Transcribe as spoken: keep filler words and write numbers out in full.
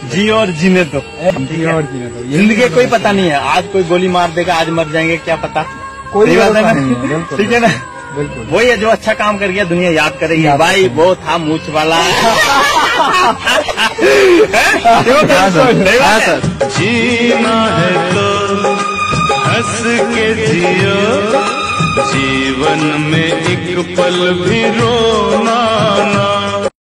जी और जीने दो, जी और जीने दो। जिंदगी का कोई पता नहीं है, आज कोई गोली मार देगा, आज मर जाएंगे, क्या पता। कोई बात नहीं, ठीक है ना, बिल्कुल। वही है जो अच्छा काम कर गया दुनिया याद करेगी। भाई वो था मूछ वाला। जीना है तो हंस के जियो, जीवन में एक पल भी रोना ना।